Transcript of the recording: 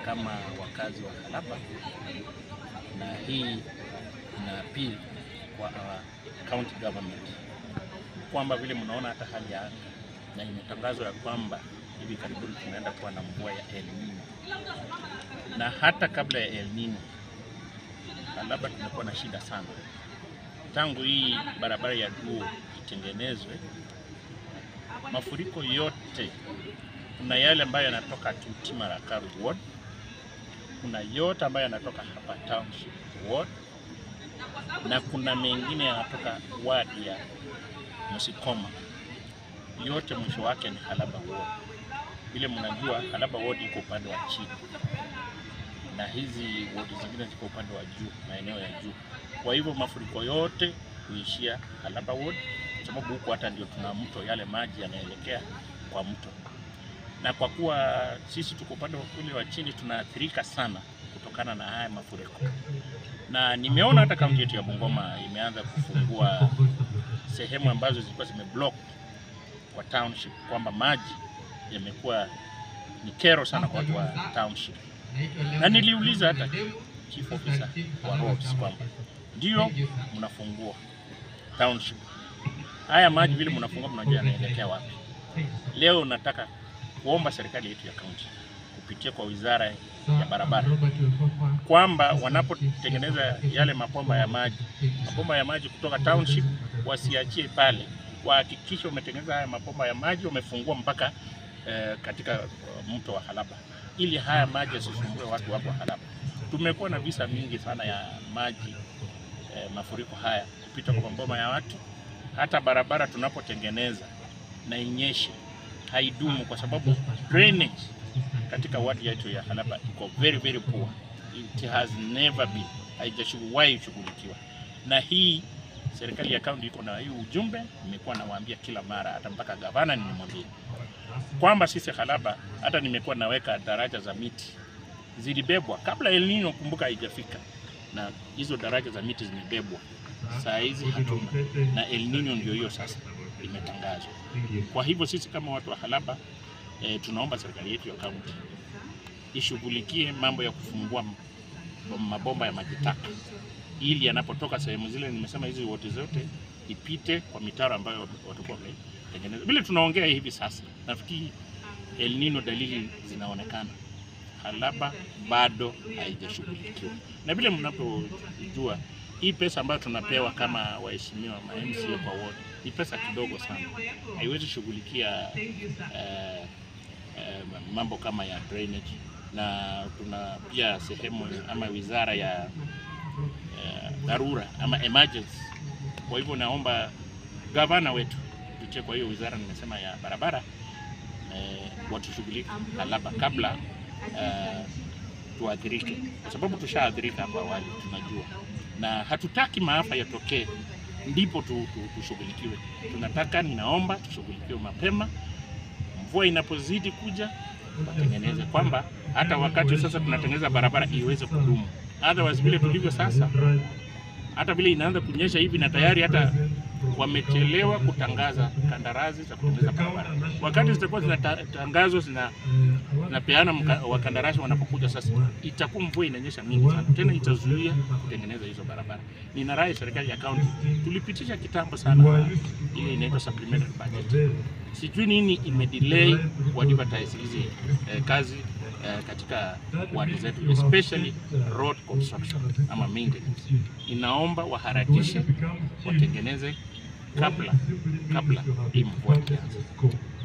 kama wakazi wa Halaba, na hii ina appeal kwa county government kwamba vile mnaona hata hali ya anga na imetangazwa ya kwamba hivi karibuni tunaenda kuwa na mvua ya El Nino, na hata kabla ya El Nino Halaba tumekuwa na shida sana. Tangu hii barabara ya Duo itengenezwe, mafuriko yote, kuna yale ambayo yanatoka Timara Ward, kuna yote ambayo yanatoka hapa Township Ward, na kuna mengine yanatoka ward ya Musikoma. Yote mwisho wake ni Halaba Ward. Vile mnajua Halaba Ward iko upande wa chini na hizi ward zingine ziko upande wa juu, maeneo ya juu. Kwa hivyo mafuriko yote huishia Halaba Ward, sababu huko hata ndio tuna mto, yale maji yanaelekea kwa mto. Na kwa kuwa sisi tuko upande wa kule wa chini, tunaathirika sana kutokana na haya mafuriko. Na nimeona hata kaunti yetu ya Bungoma imeanza kufungua sehemu ambazo zilikuwa zimeblock kwa township, kwamba maji yamekuwa ni kero sana kwa watu wa township. Na niliuliza hata chief officer wa roads kwamba ndio mnafungua township, haya maji vile mnafungua mnajua yanaelekea wapi? Leo nataka kuomba serikali yetu ya kaunti kupitia kwa wizara ya barabara kwamba wanapotengeneza yale mabomba ya maji kutoka township wasiachie pale, wahakikishe wametengeneza haya mabomba ya maji wamefungua mpaka katika mto wa Halaba, ili haya maji yasisumbue watu hapo Halaba. Tumekuwa na visa mingi sana ya maji mafuriko haya kupita kwa maboma ya watu. Hata barabara tunapotengeneza na inyeshe haidumu, kwa sababu drainage katika wadi yetu ya Halaba iko very poor. It has never been, haijashughulika kushughulikiwa. Na hii serikali ya kaunti iko na hii ujumbe, nimekuwa nawaambia kila mara, hata mpaka gavana nimemwambia kwamba sisi Halaba, hata nimekuwa naweka daraja za miti zilibebwa kabla El Nino, kumbuka, haijafika, na hizo daraja za miti zimebebwa. Saa hizi hatuna, na El Nino ndio hiyo sasa imetangazwa. Kwa hivyo sisi kama watu wa Halaba tunaomba serikali yetu ya kaunti ishughulikie mambo ya kufungua mabomba ya maji taka, ili yanapotoka sehemu zile nimesema hizi wote zote ipite kwa mitaro ambayo watakuwa wametengeneza. Vile tunaongea hivi sasa, nafikiri El Nino dalili zinaonekana. Halaba bado haijashughulikiwa. Na vile mnapojua hii pesa ambayo tunapewa kama waheshimiwa ma MCA kwa ward ni pesa kidogo sana, haiwezi shughulikia mambo kama ya drainage. Na tuna pia sehemu ama wizara ya dharura ama emergency. Kwa hivyo naomba gavana wetu kupitia kwa hiyo wizara nimesema ya barabara watushughulike Halaba kabla tuathirike, kwa sababu tushaathirika hapo awali, tunajua, na hatutaki maafa yatokee ndipo tushughulikiwe. Tunataka, ninaomba tushughulikiwe mapema, mvua inapozidi kuja watengeneze, kwamba hata wakati sasa tunatengeneza barabara iweze kudumu. Otherwise vile tulivyo sasa, hata vile inaanza kunyesha hivi na tayari hata wamechelewa kutangaza kandarasi za kutengeneza barabara. Wakati zitakuwa zinatangazwa zinapeana wakandarasi wanapokuja sasa, itakuwa mvua inanyesha mingi sana, tena itazuia kutengeneza hizo barabara. Nina rai serikali ya kaunti, tulipitisha kitambo sana ile inaitwa supplementary budget. Sijui nini imedelay kuadvertise hizi kazi katika wadi zetu, especially road construction ama maintenance. Inaomba waharakishe watengeneze kabla hii mvua ianze.